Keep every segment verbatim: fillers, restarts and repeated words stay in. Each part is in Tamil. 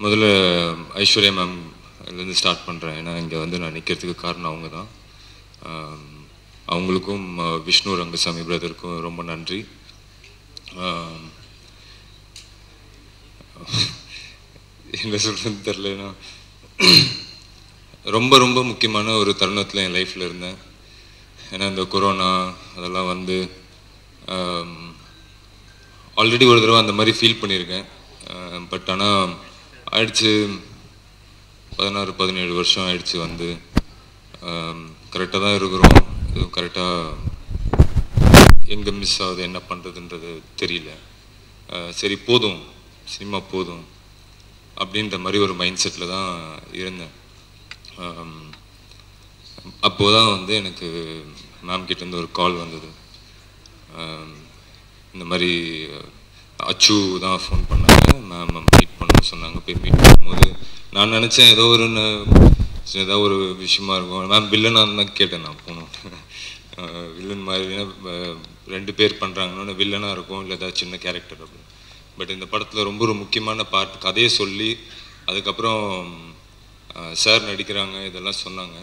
முதல்ல ஐஸ்வர்யா மேம் இதுலேருந்து ஸ்டார்ட் பண்ணுறேன். ஏன்னா இங்கே வந்து நான் நிற்கிறதுக்கு காரணம் அவங்க தான். அவங்களுக்கும் விஷ்ணு ரங்கசாமி பிரதருக்கும் ரொம்ப நன்றி. என்ன சொல்கிறதுன்னு தெரிலனா, ரொம்ப ரொம்ப முக்கியமான ஒரு தருணத்தில் என் லைஃப்பில் இருந்தேன். ஏன்னா இந்த கொரோனா அதெல்லாம் வந்து ஆல்ரெடி ஒரு தடவை அந்த மாதிரி ஃபீல் பண்ணியிருக்கேன். பட் ஆனால் ஆயிடுச்சு, பதினாறு பதினேழு வருஷம் ஆயிடுச்சு. வந்து கரெக்டாக தான் இருக்கிறோம். இதுவும் கரெக்டாக எங்கே மிஸ் ஆகுது, என்ன பண்ணுறதுன்றது தெரியல. சரி போதும், சினிமா போதும் அப்படின்ற மாதிரி ஒரு மைண்ட் செட்டில் தான் இருந்தேன். அப்போது தான் வந்து எனக்கு மேம் கிட்டேருந்து ஒரு கால் வந்தது. இந்த மாதிரி அச்சு தான் ஃபோன் பண்ணாங்க, மேம் மீட் பண்ண சொன்னாங்க. போய் மீட் பண்ணும்போது நான் நினச்சேன் ஏதோ ஒரு ஏதாவது ஒரு விஷயமா இருக்கும். மேம் வில்லனாக தான் கேட்டேன். நான் போகணும் வில்லன் மாதிரி ரெண்டு பேர் பண்ணுறாங்கன்னு வில்லனாக இருக்கும், இல்லை ஏதாவது சின்ன கேரக்டர் அப்படின்னு. பட் இந்த படத்தில் ரொம்ப ஒரு முக்கியமான பார்ட் கதையை சொல்லி அதுக்கப்புறம் சார் நடிக்கிறாங்க இதெல்லாம் சொன்னாங்க.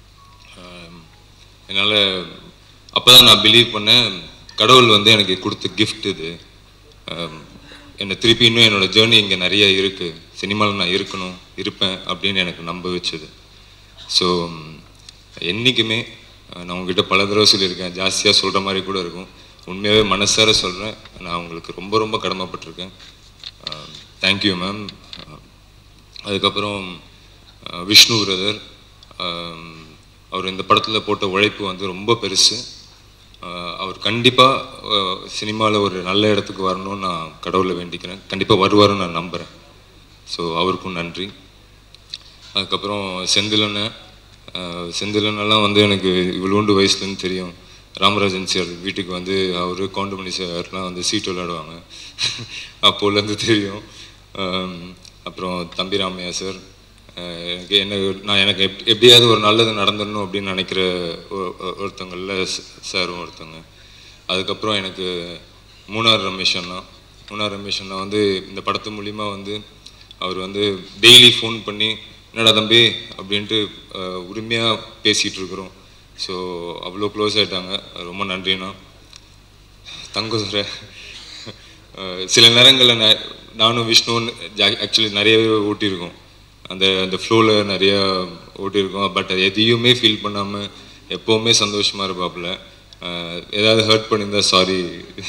என்னால் அப்போ தான் நான் பிலீவ் பண்ணேன், கடவுள் வந்து எனக்கு கொடுத்த கிஃப்ட் இது. என்னை திருப்பி இன்னும் என்னோடய ஜேர்னி இங்கே நிறைய இருக்குது, சினிமாவில் நான் இருக்கணும் இருப்பேன் அப்படின்னு எனக்கு நம்ப வச்சது. ஸோ என்றைக்குமே நான் உங்ககிட்ட பல தடவை சொல்லியிருக்கேன், ஜாஸ்தியாக சொல்கிற மாதிரி கூட இருக்கும். உண்மையாகவே மனசார சொல்கிறேன், நான் உங்களுக்கு ரொம்ப ரொம்ப கடமைப்பட்டிருக்கேன். Thank you ma'am. அதுக்கப்புறம் விஷ்ணு பிரதர், அவர் இந்த படத்தில் போட்ட உழைப்பு வந்து ரொம்ப பெருசு. அவர் கண்டிப்பாக சினிமாவில் ஒரு நல்ல இடத்துக்கு வரணும்னு நான் கடவுளை வேண்டிக்கிறேன். கண்டிப்பாக வருவாருன்னு நான் நம்புகிறேன். ஸோ அவருக்கும் நன்றி. அதுக்கப்புறம் செந்திலனை செந்திலனெல்லாம் வந்து எனக்கு இவ்வளோண்டு வயசுலேருந்து தெரியும். ராமராஜன் சார் வீட்டுக்கு வந்து அவர் கவுண்டமணி சார்லாம் வந்து சீட்டு விளையாடுவாங்க, அப்போலேருந்து தெரியும். அப்புறம் தம்பி ராமையா சார், எனக்கு என்ன நான் எனக்கு எப் எப்படியாவது ஒரு நல்லது நடந்துடணும் அப்படின்னு நினைக்கிற ஒருத்தங்களில் சாரும் ஒருத்தங்க. அதுக்கப்புறம் எனக்கு மூணார் ரமேஷ் அண்ணா மூணார் ரமேஷ் அண்ணா வந்து இந்த படத்து மூலிமா வந்து அவர் வந்து டெய்லி ஃபோன் பண்ணி என்னடா தம்பி அப்படின்ட்டு உரிமையாக பேசிகிட்டு இருக்கிறோம். ஸோ அவ்வளோ க்ளோஸ் ஆகிட்டாங்க, ரொம்ப நன்றிண்ணா. தங்கதுரை சில நேரங்களில் ந நானும் விஷ்ணுன்னு ஆக்சுவலி நிறையவே ஓட்டியிருக்கோம், அந்த அந்த ஃப்ளோவில் நிறையா ஓட்டியிருக்கோம். பட் எதையுமே ஃபீல் பண்ணாமல் எப்போவுமே சந்தோஷமாக இருப்பாப்புல. ஏதாவது ஹர்ட் பண்ணியிருந்தா சாரி.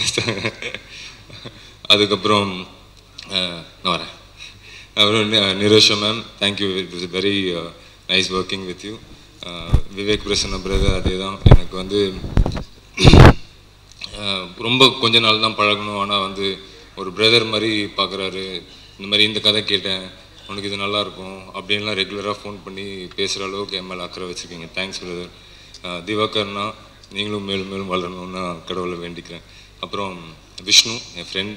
அதுக்கப்புறம் நான் வரேன். அப்புறம் Nirosha ma'am, thank you, it was very nice working with you. Vivek Prasanna brother அதே தான், எனக்கு வந்து ரொம்ப கொஞ்ச நாள் தான் பழகணும். ஆனால் வந்து ஒரு பிரதர் மாதிரி பார்க்குறாரு. இந்த மாதிரி இந்த கதை கேட்டேன், உனக்கு இது நல்லாயிருக்கும் அப்படின்லாம் ரெகுலராக ஃபோன் பண்ணி பேசுகிற அளவுக்கு என் மேலே அக்கறை வச்சுருக்கீங்க. Thanks brother. திவாகர்னா நீங்களும் மேலும் மேலும் வளரணும்னு கடவுளை வேண்டிக்கிறேன். அப்புறம் விஷ்ணு என் ஃப்ரெண்ட்,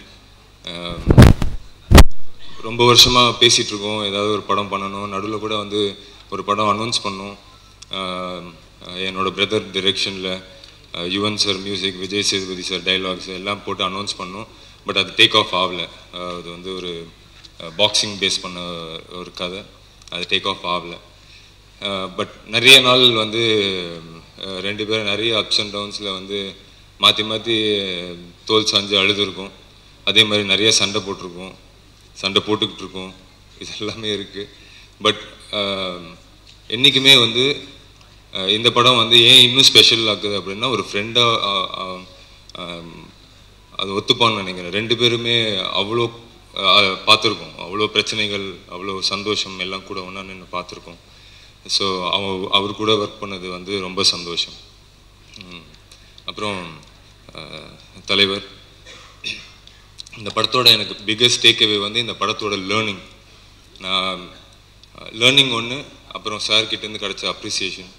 ரொம்ப வருஷமாக பேசிகிட்ருக்கோம் ஏதாவது ஒரு படம் பண்ணணும். நடுவில் கூட வந்து ஒரு படம் அனௌன்ஸ் பண்ணோம் என்னோடய பிரதர் டிரெக்ஷனில். Yuvan sir music, Vijay Sethupathi sir dialogues எல்லாம் போட்டு அனௌன்ஸ் பண்ணோம். பட் அது டேக் ஆஃப் ஆகலை. அது வந்து ஒரு பாக்ஸிங் பேஸ் பண்ண ஒரு கதை, அது டேக் ஆஃப் ஆகலை. பட் நிறைய நாள் வந்து ரெண்டு பேரும் நிறைய அப்ஸ் அண்ட் டவுன்ஸில் வந்து மாற்றி மாற்றி தோல் சாஞ்சு அழுதுருக்கோம். அதே மாதிரி நிறைய சண்டை போட்டிருக்கோம், சண்டை போட்டுக்கிட்டு இருக்கோம், இது எல்லாமே இருக்குது. பட் என்றைக்குமே வந்து இந்த படம் வந்து ஏன் இன்னும் ஸ்பெஷல் ஆக்குது அப்படின்னா, ஒரு ஃப்ரெண்டாக அது ஒத்துப்பான்னு நினைக்கிறேன். ரெண்டு பேருமே அவ்வளோ பார்த்துருக்கோம், அவ்வளோ பிரச்சனைகள், அவ்வளோ சந்தோஷம் எல்லாம் கூட ஒன்றா நின்று பார்த்துருக்கோம். ஸோ அவ அவர் கூட ஒர்க் பண்ணது வந்து ரொம்ப சந்தோஷம். அப்புறம் தலைவர், இந்த படத்தோட எனக்கு பிக்கஸ்ட் டேக்அவே வந்து இந்த படத்தோட லேர்னிங். நான் லேர்னிங் ஒன்று, அப்புறம் சார்கிட்டேருந்து கிடச்ச அப்ரிசியேஷன்.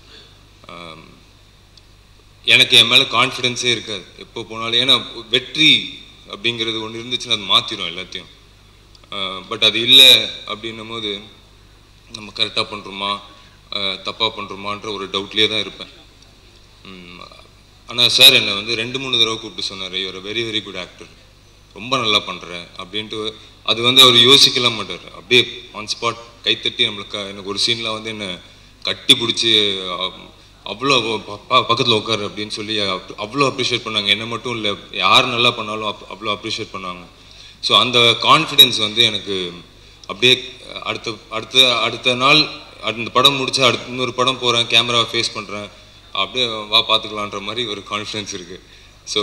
எனக்கு என் மேலே கான்ஃபிடென்ஸே இருக்காது எப்போ போனாலும். ஏன்னா வெற்றி அப்படிங்கிறது ஒன்று இருந்துச்சுன்னா அது மாற்றிடும் எல்லாத்தையும். பட் அது இல்லை அப்படின்னும் போது நம்ம கரெக்டாக பண்ணுறோமா தப்பாக பண்ணுறோமான்ற ஒரு டவுட்லேயே தான் இருப்பேன். ஆனால் சார் என்னை வந்து ரெண்டு மூணு தடவை கூப்பிட்டு சொன்னார், you are very very good actor, ரொம்ப நல்லா பண்ணுற அப்படின்ட்டு அது வந்து அவர் யோசிக்கலாம் மாட்டார், அப்படியே ஆன் ஸ்பாட் கைத்தட்டி நம்மளுக்கு எனக்கு ஒரு சீனில் வந்து என்னை கட்டி பிடிச்சி அவ்வளோ பக்கத்தில் உட்காரு அப்படின்னு சொல்லி அவ்வளோ அப்ரிஷியேட் பண்ணாங்க. என்ன மட்டும் இல்லை, யார் நல்லா பண்ணாலும் அப் அவ்வளோ அப்ரிஷியேட் பண்ணாங்க. ஸோ அந்த கான்ஃபிடென்ஸ் வந்து எனக்கு அப்படியே அடுத்த அடுத்த அடுத்த நாள் அந்த படம் முடிச்சா அடுத்த இன்னொரு படம் போகிறேன், கேமராவை ஃபேஸ் பண்ணுறேன், அப்படியே வா பார்த்துக்கலான்ற மாதிரி ஒரு கான்ஃபிடென்ஸ் இருக்குது. ஸோ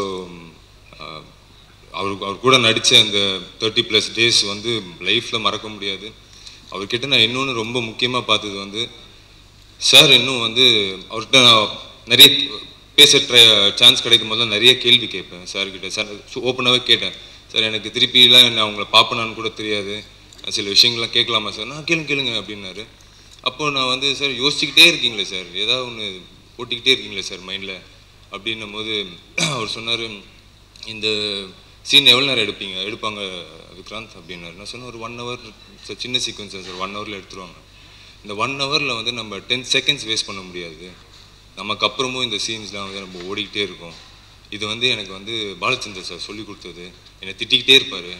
அவர் அவர் கூட நடித்த அந்த தேர்ட்டி ப்ளஸ் டேஸ் வந்து லைஃப்பில் மறக்க முடியாது. அவர்கிட்ட நான் இன்னொன்று ரொம்ப முக்கியமாக பார்த்தது வந்து, சார் இன்னும் வந்து அவர்கிட்ட நான் நிறைய பேச ட்ரை சான்ஸ் கிடைக்கும் போது நிறைய கேள்வி கேட்பேன் சார்கிட்ட. சார் ஓப்பனாகவே கேட்டேன், சார் எனக்கு திருப்பிலாம் நான் அவங்கள பார்ப்பேனான்னு கூட தெரியாது, சில விஷயங்கள்லாம் கேட்கலாமா சார்? நான் கேளுங்க கேளுங்க அப்படின்னாரு. அப்போது நான் வந்து, சார் யோசிச்சுக்கிட்டே இருக்கீங்களே சார், ஏதாவது ஒன்று போட்டிக்கிட்டே இருக்கீங்களே சார் மைண்டில் அப்படின்னும் போது அவர் சொன்னார், இந்த சீன் எவ்வளோ நேரம் எடுப்பீங்க எடுப்பாங்க விக்ராந்த் அப்படின்னாரு. நான் சொன்னேன், ஒரு ஒன் ஹவர் சார், சின்ன சீக்வன்ஸ் சார், ஒன் ஹவரில் எடுத்துருவாங்க. இந்த ஒன் ஹவரில் வந்து நம்ம டென் செகண்ட்ஸ் வேஸ்ட் பண்ண முடியாது, நமக்கு அப்புறமும் இந்த சீன்ஸ்லாம் வந்து நம்ம ஓடிக்கிட்டே இருக்கோம். இது வந்து எனக்கு வந்து பாலச்சந்தர் சார் சொல்லி கொடுத்தது. என்னை திட்டிக்கிட்டே இருப்பார்.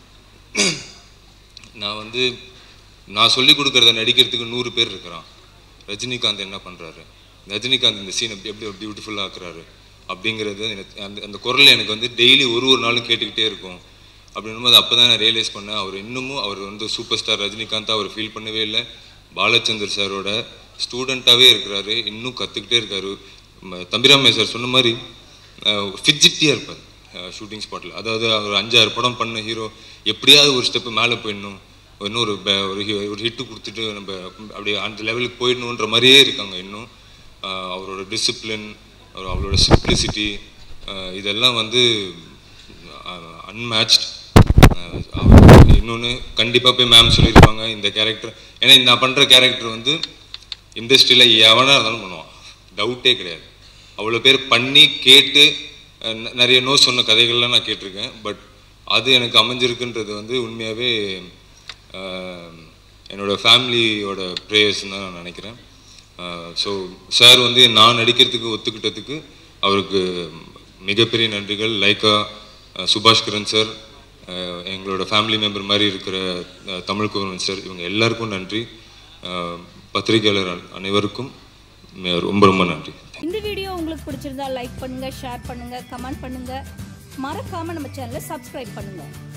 நான் வந்து நான் சொல்லி கொடுக்குறத நடிக்கிறதுக்கு நூறு பேர் இருக்கிறான், ரஜினிகாந்த் என்ன பண்ணுறாரு, ரஜினிகாந்த் இந்த சீன் எப்படி எப்படி பியூட்டிஃபுல்லாக ஆக்குறாரு அப்படிங்கிறது எனக்கு அந்த அந்த குரல் எனக்கு வந்து டெய்லி ஒரு ஒரு நாளும் கேட்டுக்கிட்டே இருக்கும். அப்படின்னும் போது அப்போ தான் நான் ரியலைஸ் பண்ணேன், அவர் இன்னமும் அவர் வந்து சூப்பர் ஸ்டார் ரஜினிகாந்தாக அவர் ஃபீல் பண்ணவே இல்லை, பாலச்சந்தர் சாரோட ஸ்டூடெண்ட்டாகவே இருக்கிறாரு, இன்னும் கற்றுக்கிட்டே இருக்காரு. தம்பிராமையா சார் சொன்ன மாதிரி ஃபிட்ஜிட்டியாக இருப்பார் ஷூட்டிங் ஸ்பாட்டில். அதாவது அவர் அஞ்சாறு படம் பண்ண ஹீரோ எப்படியாவது ஒரு ஸ்டெப்பு மேலே போயிடணும், இன்னொரு ஒரு ஹிட்டு கொடுத்துட்டு நம்ம அப்படியே அந்த லெவலுக்கு போயிடணுன்ற மாதிரியே இருக்காங்க இன்னும். அவரோட டிசிப்ளின், அவரோட சிம்பிளிசிட்டி, இதெல்லாம் வந்து அன்மேட்ச்ட். இன்னொன்று கண்டிப்பாக போய் மேம் சொல்லியிருப்பாங்க, இந்த கேரக்டர், ஏன்னா நான் பண்ணுற கேரக்டர் வந்து இண்டஸ்ட்ரியில் எவனாக இருந்தாலும் பண்ணுவான், டவுட்டே கிடையாது. அவ்வளோ பேர் பண்ணி கேட்டு நிறைய நோ சொன்ன கதைகள்லாம் நான் கேட்டிருக்கேன். பட் அது எனக்கு அமைஞ்சிருக்குன்றது வந்து உண்மையாகவே என்னோடய ஃபேமிலியோட ப்ரேயர்ஸ்ன்னு தான் நான் நினைக்கிறேன். ஸோ சார் வந்து நான் நடிக்கிறதுக்கு ஒத்துக்கிட்டதுக்கு அவருக்கு மிகப்பெரிய நன்றிகள். லைக்கா, சுபாஷ்கரன் சார், எங்களோட ஃபேமிலி மெம்பர் மாதிரி இருக்கிற தமிழ்குமரன் சார், இவங்க எல்லாருக்கும் நன்றி. பத்திரிகையாளர் அனைவருக்கும் ரொம்ப ரொம்ப நன்றி. இந்த வீடியோ உங்களுக்கு பிடிச்சிருந்தா லைக் பண்ணுங்க, ஷேர் பண்ணுங்க, கமெண்ட் பண்ணுங்க, மறக்காம நம்ம சேனலை சப்ஸ்கிரைப் பண்ணுங்க.